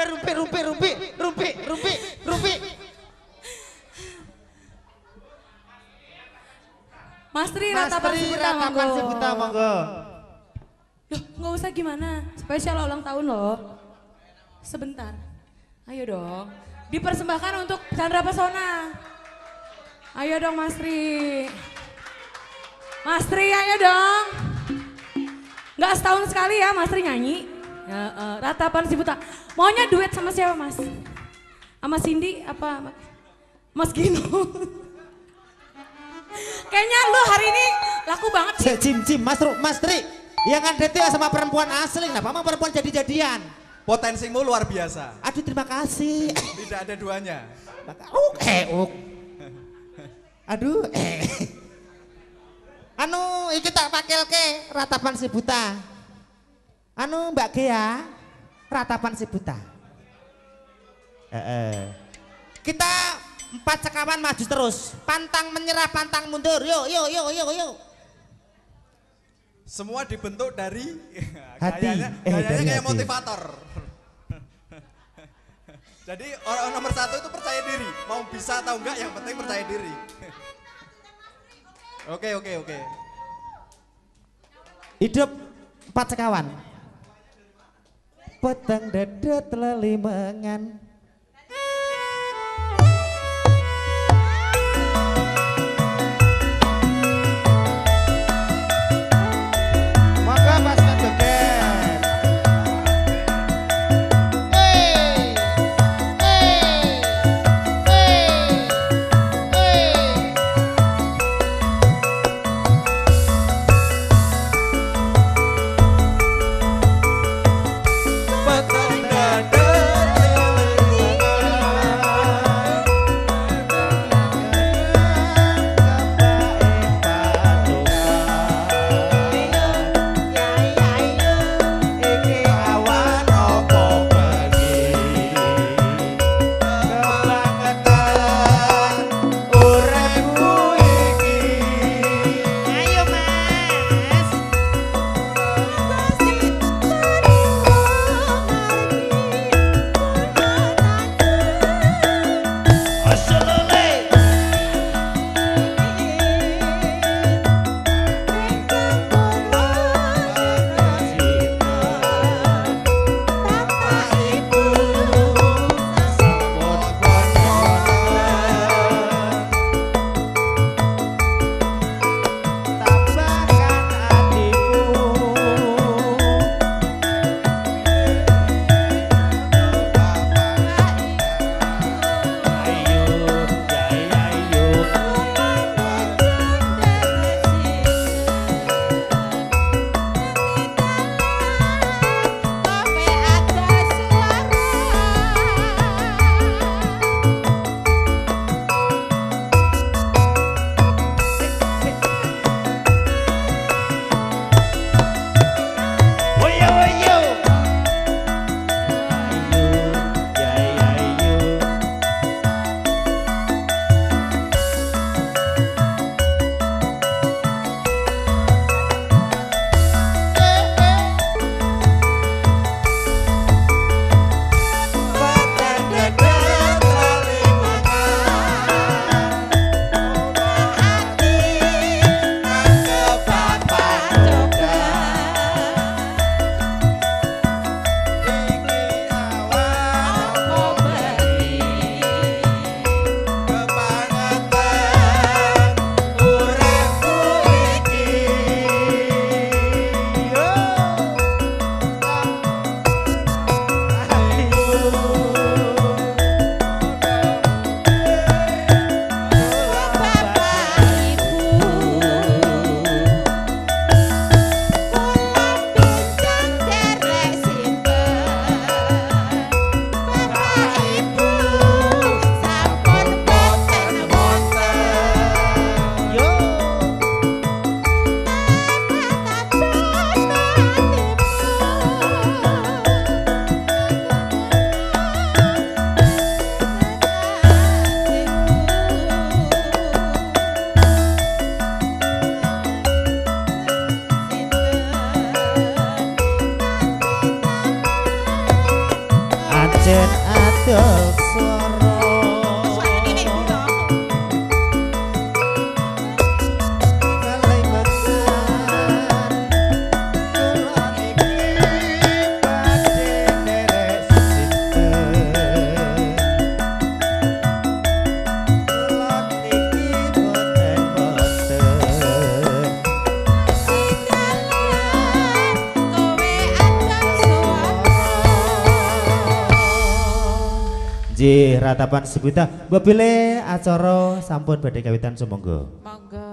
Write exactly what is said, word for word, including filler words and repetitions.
rumpi rumpi rumpi rumpi rumpi rumpi. Mas Tri Mas ratapan Tri Ciputa ratapan monggo. Ciputa monggo. Loh, nggak usah gimana. Spesial ulang tahun loh. Sebentar. Ayo dong. Dipersembahkan untuk Chandra Pesona. Ayo dong Mas Tri. Mas Tri ayo dong. Nggak setahun sekali ya Mas Tri nyanyi. Ya, uh, ratapan Ciputa. Maunya duet sama siapa Mas? Sama Cindy apa? Mas Gino. Kayaknya lu hari ini laku banget sih. Cim Cim Mas Ru, Mas Tri. Yang kan detik sama perempuan asli. Nah, memang perempuan jadi-jadian. Potensimu luar biasa. Aduh terima kasih. Tidak ada duanya. Uk, eh, uk. Aduh, eh. Anu, iki tak pakel ke ratapan Ciputa. Anu Mbak Gea, ratapan Ciputa. Eh, eh. Kita empat sekawan maju terus. Pantang menyerah, pantang mundur. Yuk, yuk, yuk, yuk, yuk. Semua dibentuk dari Hati. gayanya, Eh, gayanya dari kayak hati. motivator. Jadi orang nomor satu itu percaya diri. Mau bisa atau enggak, yang penting percaya diri. Oke, oke, oke. Hidup empat sekawan. Potong dada telelimengan. Maka pasukan joget. Hey, hey, hey, hey. Petang dada boten adol swara Nggih, ratapan sebuta mbok bilih acara sampun badhe kawitan sumangga. Monggo.